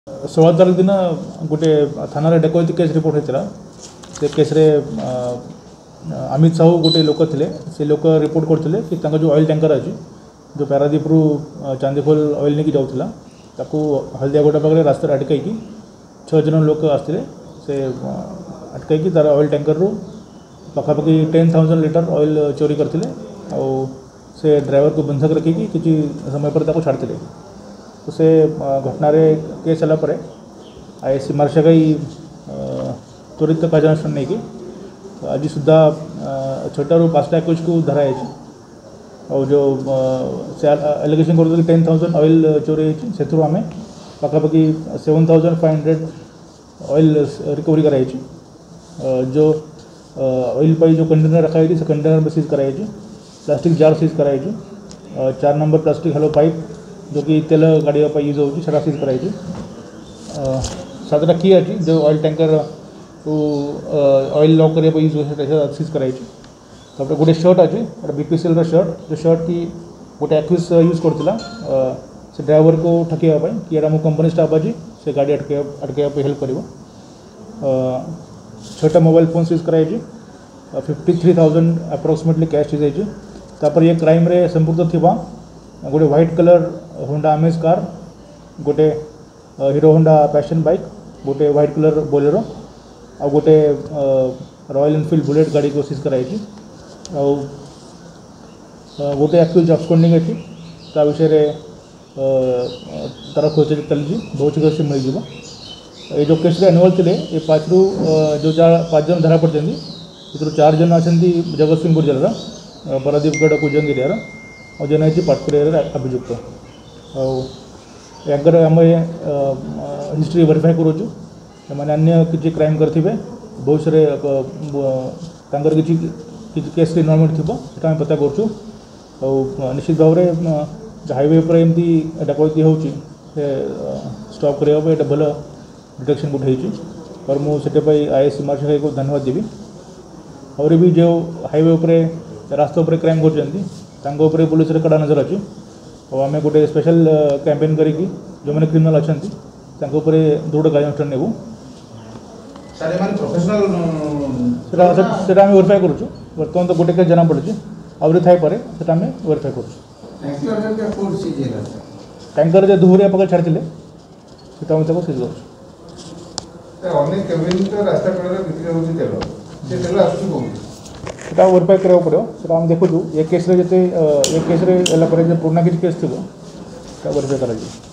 16 तारीख दिन गोटे थाना डकैती केस रिपोर्ट होता से केस रे अमित साहू गोटे लोक थे से लोक रिपोर्ट करते कि जो ऑयल टैंकर अच्छी जो पारादीप रु चांदीखोल ऑयल नहीं जाऊला ताकू हल्दियागोटा पाखे रास्ता अटकई 6 जन लोक आसते से अटकई तार ऑयल टैंकर रु पखापाखि 10,000 लीटर ऑयल चोरी करते से ड्राइवर को बंधक रखिकी किसी समय पर छाड़ते तो से घटना केस है आईएससी मार्शागाई त्वरित कार्यानुष्ठान नहीं कि आज सुधा 6 ରୁ 5ଟା एकुश को धराई और जो एलिगेशन कर 10,000 ऑयल चोरी से आम पखापाखि 7,500 ऑयल रिकवरी कराई जो ऑयल पर जो कंटेनर रखाई से कंटेनर में सीज कराई प्लास्टिक जार सीज कराई 4 नंबर प्लास्टिक हेलो पाइप जो कि तेल गाड़ी यूज होता सीज कराई 7टा की अच्छी जो ऑयल टैंकर ऑयल लॉक करने यूज हो सीज कराई गोटे शर्ट अच्छी बीपीसीएल शर्ट जो शर्ट की गोटे एक्यूज यूज करता से ड्राइवर को ठकियापी कि एटा मो कंपनी स्टाफ अच्छी से गाड़ी अटकैप हेल्प कर 6टा मोबाइल फोन सीज कराई 53,000 अप्रोक्सीमेटली कैश सीज होती ये क्राइम रे संपुक्त थिबा गोटे white colour Honda Amaze car गोटे हीरो होंडा पैशन बाइक गोटे व्हाइट कलर बोलेरो आ गोटे रॉयल एनफील्ड बुलेट गाड़ी को सीज कराई गोटे एक्यूज अब्सकॉन्डिंग अच्छी विषय तार खोज चली बहुत शीघ्र से मिल जाए ये जो केस एनुअल थे ये 5 ରୁ जो 5 जन धरा पड़ते जो 4 जन अच्छा जगत सिंहपुर जिलार पारादीपगढ़ कुजंग एरिया और जन है पाटकुर एरिया अभियुक्त आगर आम हिस्ट्री वेरीफाई करुचु मैंने अन्य किसी क्राइम करते भविष्य किसी केस इनवॉल्वमेंट थी से पता करुचु निश्चित भाव में हाईवे पर एमती डकैती हो स्टॉप करने भल डिटेक्शन गोटे और मुझे आईएससी मार्शागाई को धन्यवाद देवी और भी जो हाईवे पर रास्ता पर क्राइम कर पुलिस कड़ा नजर अच्छी और आम गोटे स्पेशल कैंपेन करी जो मैंने क्रिमिनल अच्छा दृढ़ कार्यानुष्ठान नेबू से वेरीफाई करुँ बर्तमान तो गोटे केस जना पड़ी आहरी थाई पारे से वेरीफाई करुँ टैंकर जो धुहरिया पाखे छाड़ी सीज कर वेरीफाई करा पड़ो से आम देखु ये केस रे पुराना किसी केस थी वेरीफाई कर